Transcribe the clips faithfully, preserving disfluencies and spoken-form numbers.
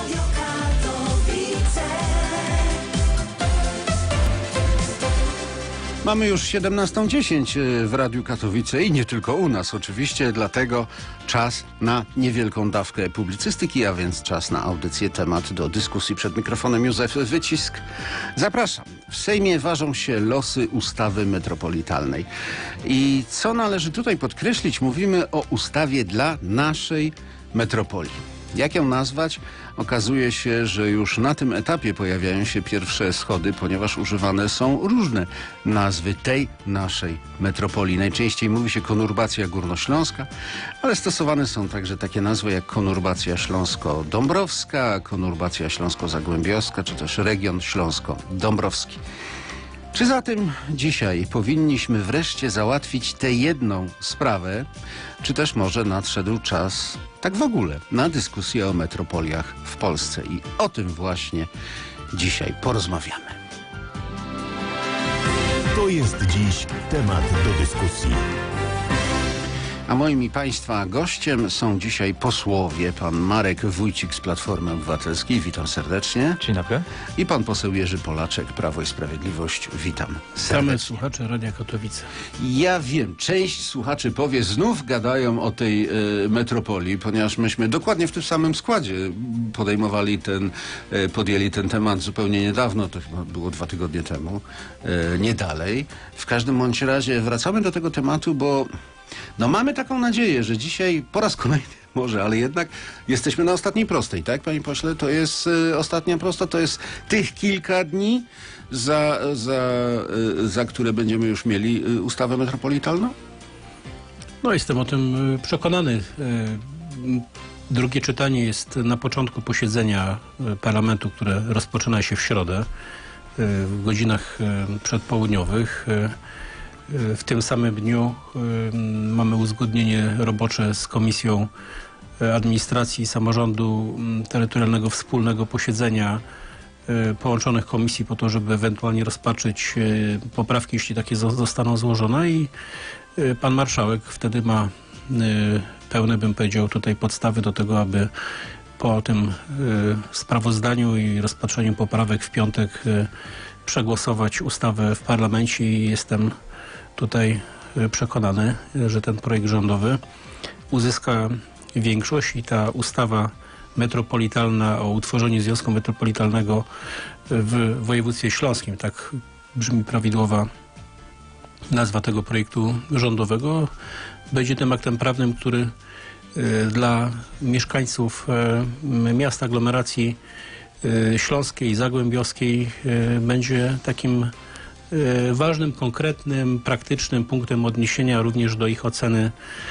Mamy już siedemnastą dziesięć w Radiu Katowice i nie tylko u nas oczywiście, dlatego czas na niewielką dawkę publicystyki, a więc czas na audycję, temat do dyskusji. Przed mikrofonem Józef Wycisk. Zapraszam. W Sejmie ważą się losy ustawy metropolitalnej. I co należy tutaj podkreślić, mówimy o ustawie dla naszej metropolii. Jak ją nazwać? Okazuje się, że już na tym etapie pojawiają się pierwsze schody, ponieważ używane są różne nazwy tej naszej metropolii. Najczęściej mówi się konurbacja górnośląska, ale stosowane są także takie nazwy jak konurbacja śląsko-dąbrowska, konurbacja śląsko-zagłębiowska, czy też region śląsko-dąbrowski. Czy zatem dzisiaj powinniśmy wreszcie załatwić tę jedną sprawę, czy też może nadszedł czas tak w ogóle na dyskusję o metropoliach w Polsce? I o tym właśnie dzisiaj porozmawiamy. To jest dziś temat do dyskusji. A moim i Państwa gościem są dzisiaj posłowie. Pan Marek Wójcik z Platformy Obywatelskiej. Witam serdecznie. Dzień dobry. I pan poseł Jerzy Polaczek, Prawo i Sprawiedliwość. Witam serdecznie. Witamy słuchacze Radia Katowice. Ja wiem, część słuchaczy powie, znów gadają o tej e, metropolii, ponieważ myśmy dokładnie w tym samym składzie podejmowali ten, e, podjęli ten temat zupełnie niedawno, to chyba było dwa tygodnie temu, e, nie dalej. W każdym bądź razie wracamy do tego tematu, bo no mamy taką nadzieję, że dzisiaj po raz kolejny może, ale jednak jesteśmy na ostatniej prostej, tak, panie pośle? To jest y, ostatnia prosta, to jest tych kilka dni, za, za, y, za które będziemy już mieli y, ustawę metropolitalną? No jestem o tym przekonany. Drugie czytanie jest na początku posiedzenia parlamentu, które rozpoczyna się w środę w godzinach przedpołudniowych. W tym samym dniu mamy uzgodnienie robocze z Komisją Administracji i Samorządu Terytorialnego wspólnego posiedzenia połączonych komisji po to, żeby ewentualnie rozpatrzyć poprawki, jeśli takie zostaną złożone, i pan marszałek wtedy ma pełne, bym powiedział, tutaj podstawy do tego, aby po tym sprawozdaniu i rozpatrzeniu poprawek w piątek przegłosować ustawę w parlamencie i jestem tutaj przekonany, że ten projekt rządowy uzyska większość i ta ustawa metropolitalna o utworzeniu Związku Metropolitalnego w województwie śląskim, tak brzmi prawidłowa nazwa tego projektu rządowego, będzie tym aktem prawnym, który dla mieszkańców miast aglomeracji śląskiej, zagłębiowskiej będzie takim ważnym, konkretnym, praktycznym punktem odniesienia również do ich oceny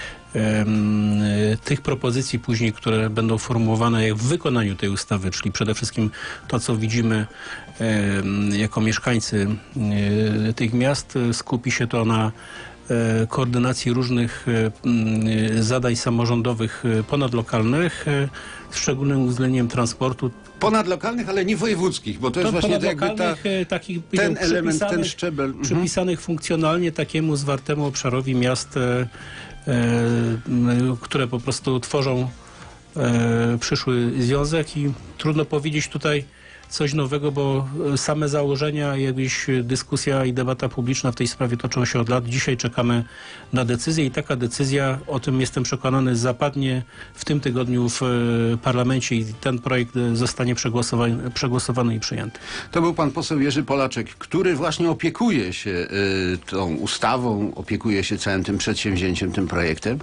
tych propozycji później, które będą formułowane w wykonaniu tej ustawy, czyli przede wszystkim to, co widzimy jako mieszkańcy tych miast. Skupi się to na koordynacji różnych zadań samorządowych ponadlokalnych, z szczególnym uwzględnieniem transportu. Ponadlokalnych, ale nie wojewódzkich, bo to jest To właśnie jakby ta, takich, ten element, ten szczebel. Przypisanych mhm. funkcjonalnie takiemu zwartemu obszarowi miast, e, e, które po prostu tworzą e, przyszły związek, i trudno powiedzieć tutaj coś nowego, bo same założenia, jakieś dyskusja i debata publiczna w tej sprawie toczą się od lat. Dzisiaj czekamy na decyzję i taka decyzja, o tym jestem przekonany, zapadnie w tym tygodniu w parlamencie i ten projekt zostanie przegłosowany, przegłosowany i przyjęty. To był pan poseł Jerzy Polaczek, który właśnie opiekuje się y, tą ustawą, opiekuje się całym tym przedsięwzięciem, tym projektem.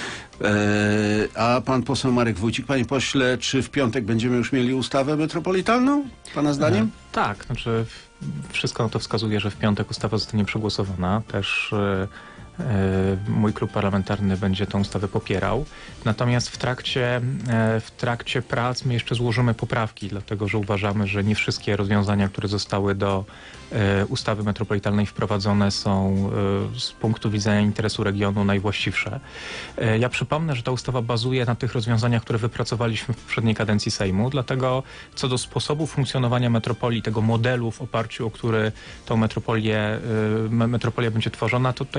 A pan poseł Marek Wójcik, panie pośle, czy w piątek będziemy już mieli ustawę metropolitalną, pana zdaniem? E, tak, znaczy wszystko na to wskazuje, że w piątek ustawa zostanie przegłosowana. Też e, e, mój klub parlamentarny będzie tę ustawę popierał. Natomiast w trakcie, e, w trakcie prac my jeszcze złożymy poprawki, dlatego że uważamy, że nie wszystkie rozwiązania, które zostały do e, ustawy metropolitalnej wprowadzone, są e, z punktu widzenia interesu regionu najwłaściwsze. E, ja przypomnę, że ta ustawa bazuje na tych rozwiązaniach, które wypracowaliśmy w poprzedniej kadencji Sejmu, dlatego co do sposobu funkcjonowania metropolii, tego modelu, w oparciu o który tą metropolię, e, metropolia będzie tworzona, to tutaj nikt nie ma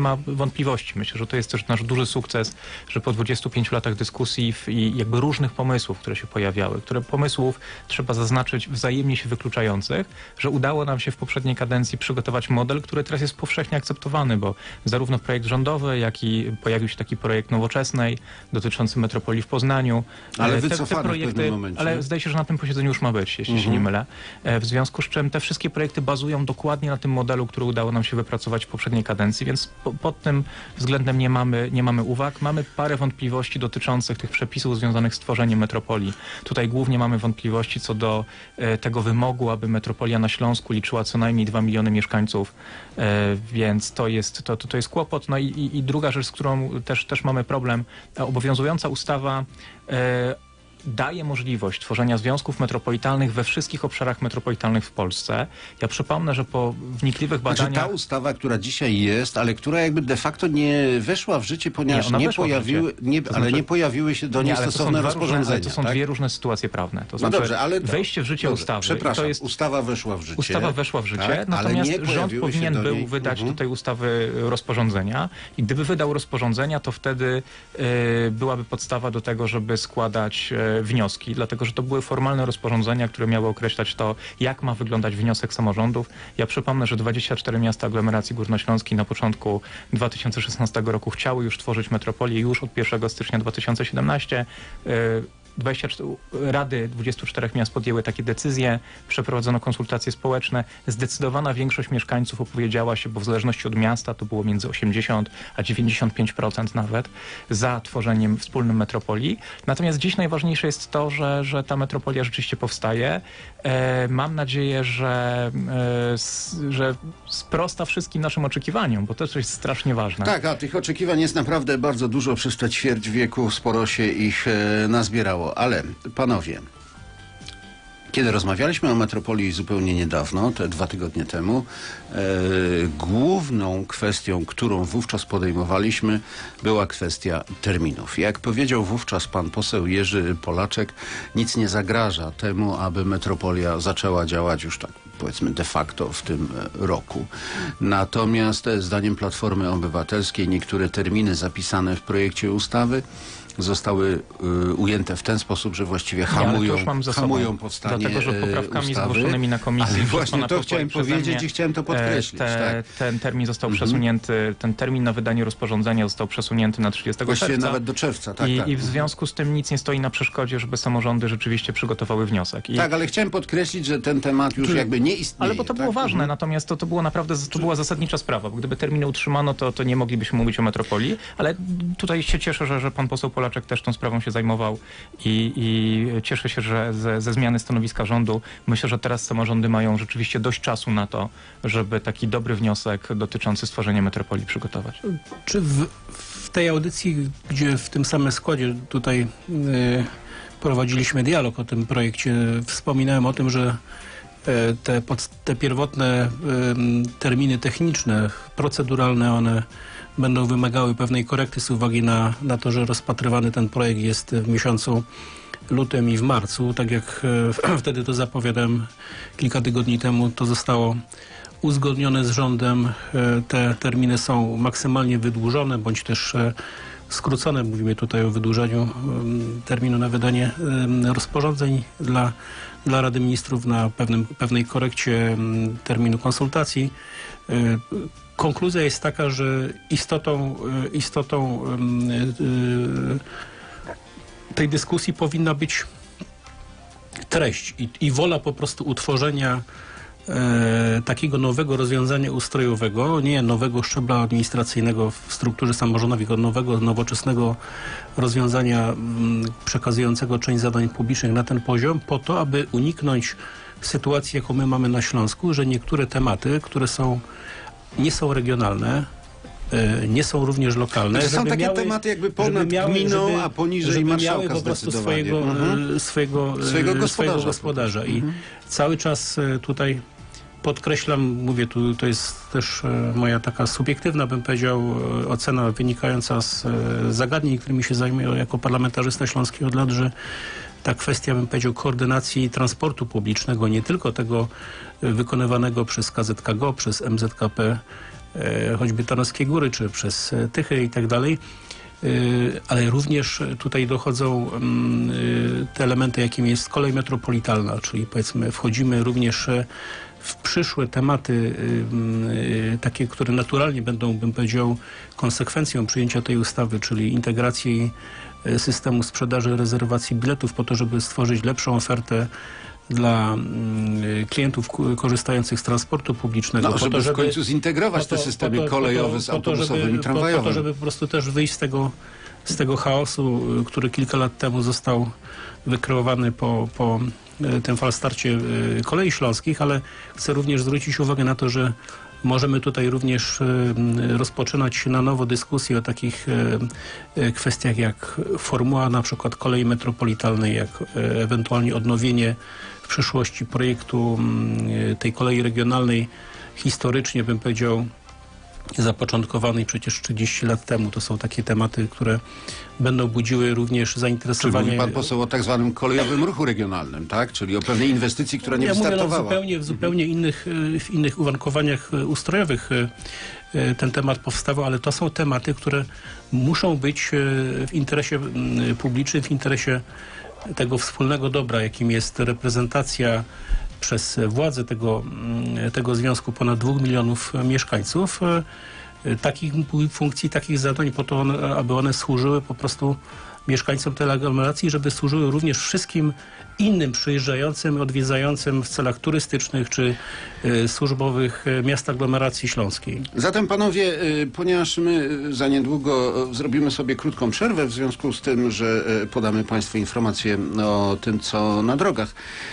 ma wątpliwości. Myślę, że to jest też nasz duży sukces, że po dwudziestu pięciu latach dyskusji i jakby różnych pomysłów, które się pojawiały, które pomysłów trzeba zaznaczyć wzajemnie się wykluczających, że udało nam się w poprzedniej kadencji przygotować model, który teraz jest powszechnie akceptowany, bo zarówno projekt rządowy, jak i pojawił się taki projekt Nowoczesnej dotyczący metropolii w Poznaniu. Ale te, wycofany te w projekty, pewnym momencie. ale zdaje się, że na tym posiedzeniu już ma być, jeśli Mhm. się nie mylę. W związku z czym te wszystkie projekty bazują dokładnie na tym modelu, który udało nam się wypracować w poprzedniej kadencji, więc po, pod tym względem nie mamy, nie mamy uwag. Mamy parę wątpliwości dotyczących tych przepisów związanych z tworzeniem metropolii. Tutaj głównie mamy wątpliwości co do e, tego wymogu, aby metropolia na Śląsku liczyła co najmniej dwa miliony mieszkańców, e, więc to jest, to, to, to jest kłopot. No i, i, i druga rzecz, z którą też, też mamy problem, obowiązująca ustawa e, daje możliwość tworzenia związków metropolitalnych we wszystkich obszarach metropolitalnych w Polsce. Ja przypomnę, że po wnikliwych Znaczy badaniach... ta ustawa, która dzisiaj jest, ale która jakby de facto nie weszła w życie, ponieważ Nie, ona nie, weszła w pojawiły, życie. nie, To ale znaczy- nie pojawiły się do niej Nie, ale to są stosowne dwa różne, rozporządzenia. ale to są tak? dwie różne sytuacje prawne. To No znaczy dobrze, ale to, wejście w życie dobrze, ustawy. Przepraszam, to jest, ustawa weszła w życie. ustawa weszła w życie, tak? Ale natomiast nie rząd pojawiły się powinien do był niej... wydać Mhm. do tej ustawy rozporządzenia i gdyby wydał rozporządzenia, to wtedy y, byłaby podstawa do tego, żeby składać y, wnioski, dlatego że to były formalne rozporządzenia, które miały określać to, jak ma wyglądać wniosek samorządów. Ja przypomnę, że dwadzieścia cztery miasta aglomeracji górnośląskiej na początku dwa tysiące szesnastego roku chciały już tworzyć metropolię już od pierwszego stycznia dwa tysiące siedemnastego. dwadzieścia cztery, Rady dwudziestu czterech miast podjęły takie decyzje, przeprowadzono konsultacje społeczne. Zdecydowana większość mieszkańców opowiedziała się, bo w zależności od miasta to było między osiemdziesiąt a dziewięćdziesiąt pięć procent nawet, za tworzeniem wspólnym metropolii. Natomiast dziś najważniejsze jest to, że, że ta metropolia rzeczywiście powstaje. E, mam nadzieję, że, e, s, że sprosta wszystkim naszym oczekiwaniom, bo to też jest strasznie ważne. Tak, a tych oczekiwań jest naprawdę bardzo dużo. Przez te ćwierć wieku sporo się ich e, nazbierało. Ale panowie, kiedy rozmawialiśmy o metropolii zupełnie niedawno, te dwa tygodnie temu, e, główną kwestią, którą wówczas podejmowaliśmy, była kwestia terminów. Jak powiedział wówczas pan poseł Jerzy Polaczek, nic nie zagraża temu, aby metropolia zaczęła działać już tak, powiedzmy de facto w tym roku. Natomiast e, zdaniem Platformy Obywatelskiej niektóre terminy zapisane w projekcie ustawy zostały y, ujęte w ten sposób, że właściwie hamują, ja, mam za hamują sobą, powstanie dlatego, że poprawkami ustawy. zgłoszonymi na komisji Ale przez właśnie pana to posła chciałem i przeze powiedzieć mnie, i chciałem to podkreślić. Te, tak. Ten termin został Mhm. przesunięty, ten termin na wydanie rozporządzenia został przesunięty na trzydziestego Właściwie czerwca. nawet do czerwca. Tak, I, tak. I w związku z tym nic nie stoi na przeszkodzie, żeby samorządy rzeczywiście przygotowały wniosek. I, tak, ale chciałem podkreślić, że ten temat już jakby nie istnieje. ale bo to było tak? ważne, Mhm. natomiast to, to było naprawdę, to była zasadnicza sprawa, bo gdyby terminy utrzymano, to, to nie moglibyśmy mówić o metropolii, ale tutaj się cieszę, że, że pan poseł Polaczek też tą sprawą się zajmował i, i cieszę się, że ze, ze zmiany stanowiska rządu myślę, że teraz samorządy mają rzeczywiście dość czasu na to, żeby taki dobry wniosek dotyczący stworzenia metropolii przygotować. Czy w, w tej audycji, gdzie w tym samym składzie tutaj y, prowadziliśmy dialog o tym projekcie, wspominałem o tym, że y, te, pod, te pierwotne y, terminy techniczne, proceduralne, one będą wymagały pewnej korekty z uwagi na, na to, że rozpatrywany ten projekt jest w miesiącu lutym i w marcu. Tak jak e, wtedy to zapowiadałem kilka tygodni temu, to zostało uzgodnione z rządem. E, te terminy są maksymalnie wydłużone, bądź też e, skrócone. Mówimy tutaj o wydłużeniu e, terminu na wydanie e, rozporządzeń dla, dla Rady Ministrów, na pewnym, pewnej korekcie e, terminu konsultacji. E, Konkluzja jest taka, że istotą, istotą tej dyskusji powinna być treść i, i wola po prostu utworzenia e, takiego nowego rozwiązania ustrojowego, nie nowego szczebla administracyjnego w strukturze samorządowej, tylko nowego, nowoczesnego rozwiązania m, przekazującego część zadań publicznych na ten poziom, po to, aby uniknąć sytuacji, jaką my mamy na Śląsku, że niektóre tematy, które są nie są regionalne, y, nie są również lokalne. To są takie miały, tematy jakby ponad miały, gminą, żeby, a poniżej żeby marszałka miały po prostu zdecydowanie. swojego, Mhm. y, swojego, y, Swojego gospodarza. swojego gospodarza. I Mhm. cały czas y, tutaj podkreślam, mówię tu, to jest też y, moja taka subiektywna, bym powiedział, y, ocena wynikająca z y, zagadnień, którymi się zajmuję jako parlamentarzysta śląski od lat, że ta kwestia, bym powiedział, koordynacji transportu publicznego, nie tylko tego y, wykonywanego przez K Z K G O, przez M Z K P, choćby Tarnowskie Góry, czy przez Tychy i tak dalej. Ale również tutaj dochodzą te elementy, jakim jest kolej metropolitalna, czyli powiedzmy wchodzimy również w przyszłe tematy takie, które naturalnie będą, bym powiedział, konsekwencją przyjęcia tej ustawy, czyli integracji systemu sprzedaży rezerwacji biletów po to, żeby stworzyć lepszą ofertę dla klientów korzystających z transportu publicznego. No, żeby, po to, żeby w końcu zintegrować po to, te systemy po to, kolejowe po to, z autobusowym żeby, i tramwajowym. Po to, żeby po prostu też wyjść z tego, z tego chaosu, który kilka lat temu został wykreowany po, po tym falstarcie kolei śląskich, ale chcę również zwrócić uwagę na to, że możemy tutaj również rozpoczynać na nowo dyskusję o takich kwestiach jak formuła na przykład kolei metropolitalnej, jak ewentualnie odnowienie w przyszłości projektu tej kolei regionalnej, historycznie bym powiedział zapoczątkowanej przecież trzydzieści lat temu. To są takie tematy, które będą budziły również Czy zainteresowanie. mówi pan poseł o tak zwanym kolejowym ruchu regionalnym, tak? Czyli o pewnej inwestycji, która nie ja wystartowała. Mówię, no, w zupełnie, w zupełnie innych, w innych uwarunkowaniach ustrojowych ten temat powstawał, ale to są tematy, które muszą być w interesie publicznym, w interesie tego wspólnego dobra, jakim jest reprezentacja przez władze tego, tego związku ponad dwóch milionów mieszkańców, takich funkcji, takich zadań po to, one, aby one służyły po prostu mieszkańcom tej aglomeracji, żeby służyły również wszystkim innym przyjeżdżającym, odwiedzającym w celach turystycznych czy y, służbowych y, miast aglomeracji śląskiej. Zatem panowie, y, ponieważ my za niedługo y, zrobimy sobie krótką przerwę w związku z tym, że y, podamy państwu informacje o tym, co na drogach,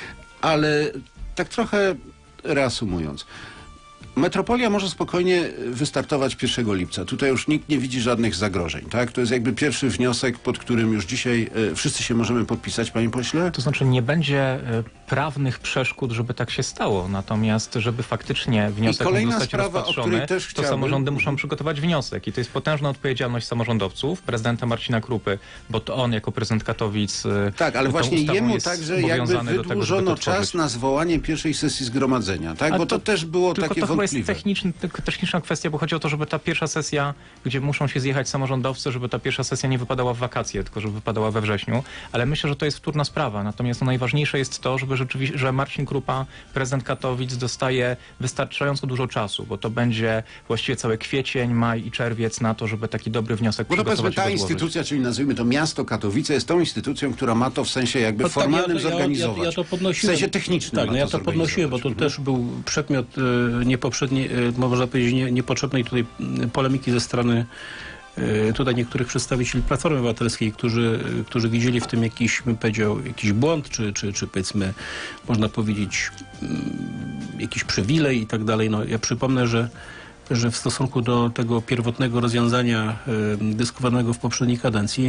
ale tak trochę reasumując. Metropolia może spokojnie wystartować pierwszego lipca. Tutaj już nikt nie widzi żadnych zagrożeń, tak? To jest jakby pierwszy wniosek, pod którym już dzisiaj y, wszyscy się możemy podpisać, panie pośle? To znaczy nie będzie y, prawnych przeszkód, żeby tak się stało. Natomiast, żeby faktycznie wniosek mógł zostać sprawa, rozpatrzony, też to chciałbym... samorządy muszą przygotować wniosek. I to jest potężna odpowiedzialność samorządowców, prezydenta Marcina Krupy, bo to on jako prezydent Katowic y, Tak, ale właśnie jemu także jakby wydłużono tego, czas na zwołanie pierwszej sesji zgromadzenia, tak? A bo to, to, też było tylko takie to wątpliwe. Jest techniczny, techniczna kwestia, bo chodzi o to, żeby ta pierwsza sesja, gdzie muszą się zjechać samorządowcy, żeby ta pierwsza sesja nie wypadała w wakacje, tylko żeby wypadała we wrześniu. Ale myślę, że to jest wtórna sprawa. Natomiast no, najważniejsze jest to, żeby rzeczywiście, że Marcin Krupa, prezydent Katowic, dostaje wystarczająco dużo czasu, bo to będzie właściwie cały kwiecień, maj i czerwiec na to, żeby taki dobry wniosek Bo to przygotować powiedzmy ta i złożyć. instytucja, czyli nazwijmy to miasto Katowice, jest tą instytucją, która ma to w sensie jakby No tak, formalnym ja to- ja- zorganizować. Ja, ja to w podnosiłem. sensie technicznym. Tak, ma no ja to to podnosiłem, bo to zorganizować. też był przedmiot e, niepoprzedniej, e, można powiedzieć, nie, niepotrzebnej tutaj m, polemiki ze strony e, tutaj niektórych przedstawicieli Platformy Obywatelskiej, którzy, e, którzy widzieli w tym jakiś, bym powiedział, jakiś błąd, czy, czy, czy powiedzmy, można powiedzieć, m, jakiś przywilej i tak dalej. No, ja przypomnę, że że w stosunku do tego pierwotnego rozwiązania y, dyskutowanego w poprzedniej kadencji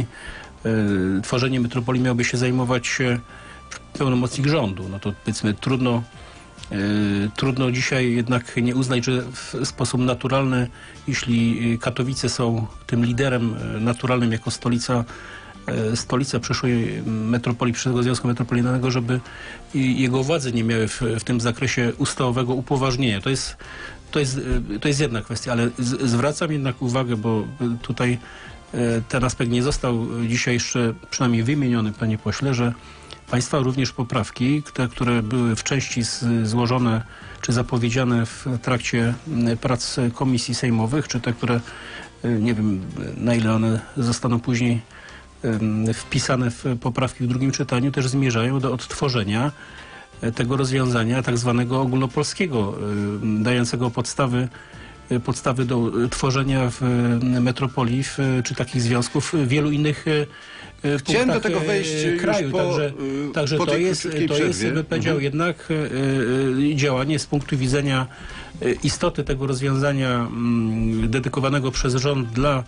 y, tworzenie metropolii miałoby się zajmować y, pełnomocnik rządu. No to powiedzmy trudno, y, trudno dzisiaj jednak nie uznać, że w sposób naturalny, jeśli Katowice są tym liderem y, naturalnym jako stolica y, stolica przyszłej metropolii, przyszłego Związku Metropolitalnego, żeby i jego władze nie miały w, w tym zakresie ustawowego upoważnienia. To jest To jest, to jest jedna kwestia, ale z, zwracam jednak uwagę, bo tutaj e, ten aspekt nie został dzisiaj jeszcze przynajmniej wymieniony, panie pośle, że państwa również poprawki, te, które były w części z, złożone czy zapowiedziane w trakcie prac komisji sejmowych, czy te, które e, nie wiem na ile one zostaną później e, wpisane w poprawki w drugim czytaniu, też zmierzają do odtworzenia tego rozwiązania tak zwanego ogólnopolskiego, y, dającego podstawy, y, podstawy do tworzenia w y, metropolii w, czy takich związków w wielu innych y, w Chciałem punktach do tego wejść y, już kraju. po, Także, y, także po to tej jest, króciutkiej to jest, przerwie. bym powiedział, Mhm. jednak y, y, działanie z punktu widzenia y, istoty tego rozwiązania y, dedykowanego przez rząd dla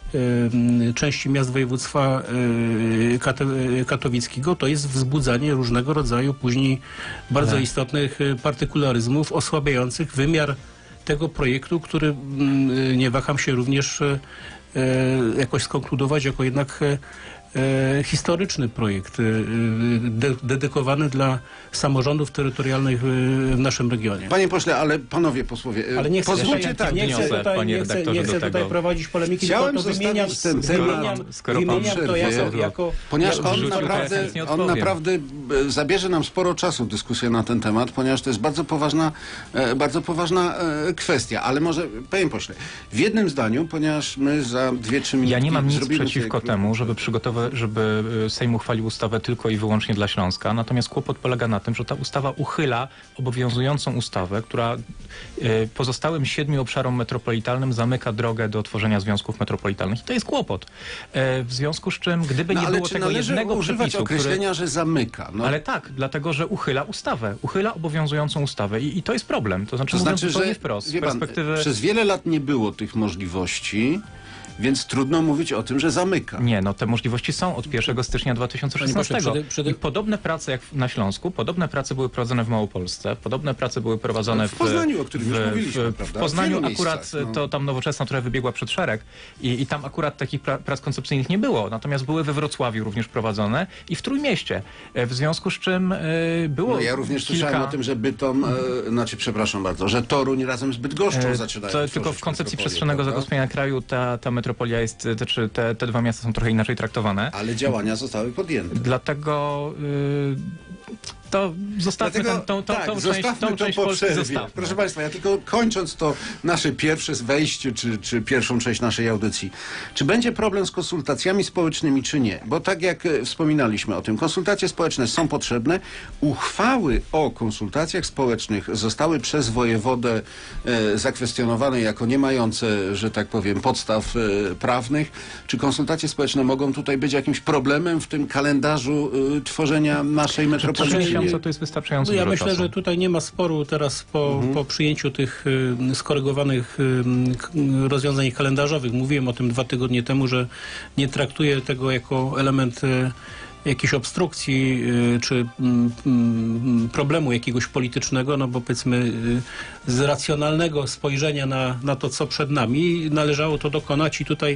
y, części miast województwa y, Kato- katowickiego, to jest wzbudzanie różnego rodzaju później bardzo Ale- istotnych y, partykularyzmów osłabiających wymiar tego projektu, który y, nie waham się również y, y, jakoś skonkludować jako jednak y, e, historyczny projekt e, de, dedykowany dla samorządów terytorialnych w naszym regionie. Panie pośle, ale panowie posłowie, Ale nie chcę, pozwólcie nie, tak. nie chcę wniosek, tutaj, panie nie chcę, redaktorze, nie chcę do tutaj tego. prowadzić polemiki, Chciałem tylko to zostawić wymieniam, ten temat, wymieniam, skoro pan wymieniam to przerwie, jako, jako Ponieważ jako on rzucił, naprawdę, to ja nic nie on odpowiem. naprawdę e, zabierze nam sporo czasu dyskusja na ten temat, ponieważ to jest bardzo poważna, e, bardzo poważna e, kwestia. Ale może, panie pośle, w jednym zdaniu, ponieważ my za dwie, trzy minuty Ja nie mam nic zrobimy przeciwko sobie temu, żeby przygotować, żeby Sejm uchwalił ustawę tylko i wyłącznie dla Śląska. Natomiast kłopot polega na tym, że ta ustawa uchyla obowiązującą ustawę, która y, pozostałym siedmiu obszarom metropolitalnym zamyka drogę do tworzenia związków metropolitalnych. I to jest kłopot. Y, w związku z czym, gdyby No, nie ale było czy tego należy jednego używać przepisu, który... określenia, że zamyka? No, Ale tak, dlatego, że uchyla ustawę. Uchyla obowiązującą ustawę i, i to jest problem. To znaczy, to mówiąc znaczy, zupełnie że wprost, z wie pan, perspektywy... przez wiele lat nie było tych możliwości, więc trudno mówić o tym, że zamyka. Nie, no te możliwości są od pierwszego stycznia dwa tysiące szesnastego. Panie pośle, przede- przede- I podobne prace jak na Śląsku, podobne prace były prowadzone w Małopolsce, podobne prace były prowadzone w... W Poznaniu, o którym już mówiliśmy, w, prawda? w Poznaniu W wielu akurat miejscach, no. to tam Nowoczesna trochę wybiegła przed szereg i, i tam akurat takich pra, prac koncepcyjnych nie było, natomiast były we Wrocławiu również prowadzone i w Trójmieście. E, W związku z czym e, było No, ja również kilka... słyszałem o tym, że Bytom, e, znaczy przepraszam bardzo, że Toruń razem z Bydgoszczą E, zaczynają To tworzyć tylko w koncepcji metropolię, przestrzennego prawda? zagospodarowania kraju ta, ta metropolia jest, znaczy te, te dwa miasta są trochę inaczej traktowane. Ale działania zostały podjęte. Dlatego y, to zostawmy Dlatego, ten, tą, tą, tak, tą część, zostawmy tą to część po Polski przerwie. zostawmy. Proszę Państwa, ja tylko kończąc to nasze pierwsze wejście, czy, czy pierwszą część naszej audycji. Czy będzie problem z konsultacjami społecznymi, czy nie? Bo tak jak e, wspominaliśmy o tym, konsultacje społeczne są potrzebne. Uchwały o konsultacjach społecznych zostały przez wojewodę e, zakwestionowane jako nie mające, że tak powiem, podstaw e, prawnych. Czy konsultacje społeczne mogą tutaj być jakimś problemem w tym kalendarzu e, tworzenia naszej Trzy metropolii? miesiące to jest wystarczająco No ja dużo myślę, czasu. że tutaj nie ma sporu teraz po, Mhm. po przyjęciu tych y, skorygowanych y, k- rozwiązań kalendarzowych. Mówiłem o tym dwa tygodnie temu, że nie traktuję tego jako element y, jakiejś obstrukcji y, czy mm, mm, problemu jakiegoś politycznego, no bo powiedzmy y, z racjonalnego spojrzenia na, na to, co przed nami, należało to dokonać i tutaj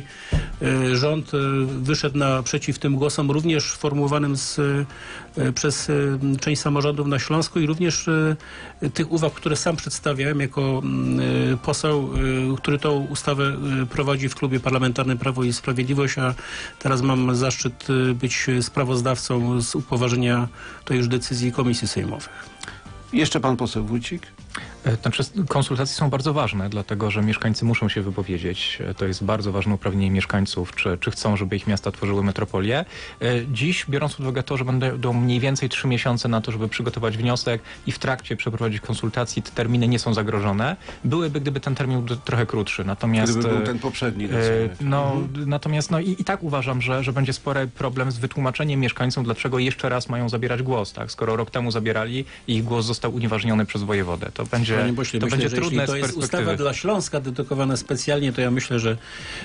y, rząd y, wyszedł naprzeciw tym głosom, również formułowanym z, y, przez y, część samorządów na Śląsku i również y, tych uwag, które sam przedstawiałem jako y, poseł, y, który tą ustawę y, prowadzi w klubie parlamentarnym Prawo i Sprawiedliwość, a teraz mam zaszczyt y, być sprawozdawcą z upoważnienia tej już decyzji komisji sejmowych. Jeszcze pan poseł Wójcik? Znaczy, konsultacje są bardzo ważne, dlatego że mieszkańcy muszą się wypowiedzieć. To jest bardzo ważne uprawnienie mieszkańców, czy, czy chcą, żeby ich miasta tworzyły metropolię. Dziś, biorąc pod uwagę to, że będą mniej więcej trzy miesiące na to, żeby przygotować wniosek i w trakcie przeprowadzić konsultacji, te terminy nie są zagrożone. Byłyby, gdyby ten termin był trochę krótszy. Natomiast, Gdyby był ten poprzedni. e, rozumiem. no, Mhm. Natomiast no, i, i tak uważam, że, że będzie spory problem z wytłumaczeniem mieszkańcom, dlaczego jeszcze raz mają zabierać głos, tak? Skoro rok temu zabierali i ich głos został unieważniony przez wojewodę. To będzie, Panie pośle, to myślę, będzie że trudne jeśli to z jest perspektywy. ustawa dla Śląska dedykowana specjalnie, to ja myślę, że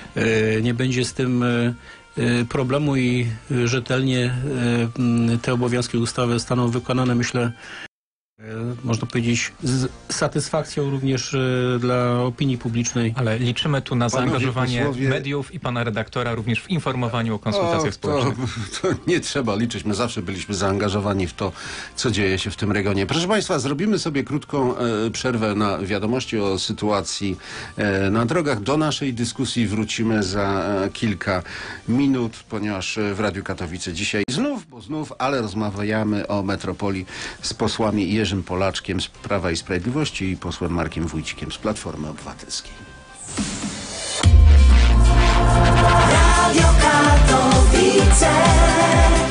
e, nie będzie z tym e, e, problemu i e, rzetelnie e, m, te obowiązki ustawy zostaną wykonane, myślę, e, można powiedzieć, z satysfakcją również e, dla opinii publicznej. Ale liczymy tu na Panowie zaangażowanie posłowie- mediów i pana redaktora również w informowaniu o konsultacjach Och, społecznych. To, to nie trzeba liczyć. My zawsze byliśmy zaangażowani w to, co dzieje się w tym regionie. Proszę Państwa, zrobimy sobie krótką e, przerwę na wiadomości o sytuacji e, na drogach. Do naszej dyskusji wrócimy za e, kilka minut, ponieważ e, w Radiu Katowice dzisiaj znów, bo znów, ale rozmawiamy o metropolii z posłami Jerzym Polaczkiem z Prawa i Sprawiedliwości i posłem Markiem Wójcikiem z Platformy Obywatelskiej. Radio Katowice.